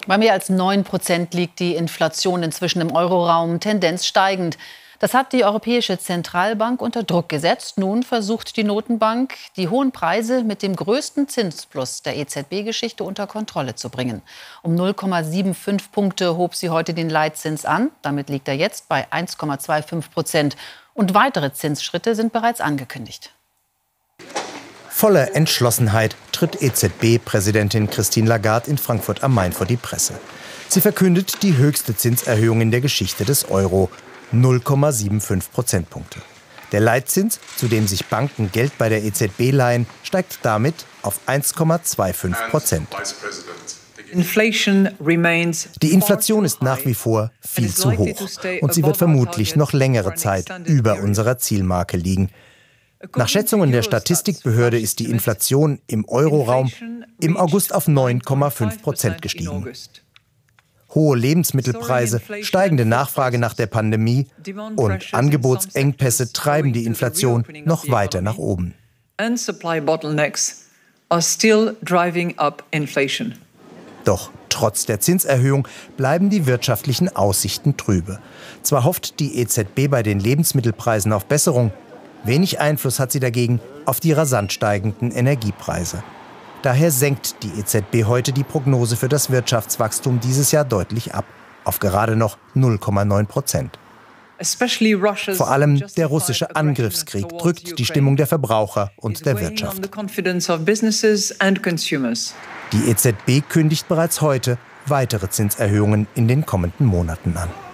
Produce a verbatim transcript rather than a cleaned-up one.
Bei mehr als neun Prozent liegt die Inflation inzwischen im Euroraum, Tendenz steigend. Das hat die Europäische Zentralbank unter Druck gesetzt. Nun versucht die Notenbank, die hohen Preise mit dem größten Zinsplus der E Z B-Geschichte unter Kontrolle zu bringen. Um null Komma fünfundsiebzig Punkte hob sie heute den Leitzins an. Damit liegt er jetzt bei eins Komma fünfundzwanzig Prozent. Und weitere Zinsschritte sind bereits angekündigt. Voller Entschlossenheit tritt E Z B-Präsidentin Christine Lagarde in Frankfurt am Main vor die Presse. Sie verkündet die höchste Zinserhöhung in der Geschichte des Euro, null Komma fünfundsiebzig Prozentpunkte. Der Leitzins, zu dem sich Banken Geld bei der E Z B leihen, steigt damit auf eins Komma fünfundzwanzig Prozent. Die Inflation ist nach wie vor viel zu hoch und sie wird vermutlich noch längere Zeit über unserer Zielmarke liegen. Nach Schätzungen der Statistikbehörde ist die Inflation im Euroraum im August auf neun Komma fünf Prozent gestiegen. Hohe Lebensmittelpreise, steigende Nachfrage nach der Pandemie und Angebotsengpässe treiben die Inflation noch weiter nach oben. Doch trotz der Zinserhöhung bleiben die wirtschaftlichen Aussichten trübe. Zwar hofft die E Z B bei den Lebensmittelpreisen auf Besserung, wenig Einfluss hat sie dagegen auf die rasant steigenden Energiepreise. Daher senkt die E Z B heute die Prognose für das Wirtschaftswachstum dieses Jahr deutlich ab, auf gerade noch null Komma neun Prozent. Vor allem der russische Angriffskrieg drückt die Stimmung der Verbraucher und der Wirtschaft. Die E Z B kündigt bereits heute weitere Zinserhöhungen in den kommenden Monaten an.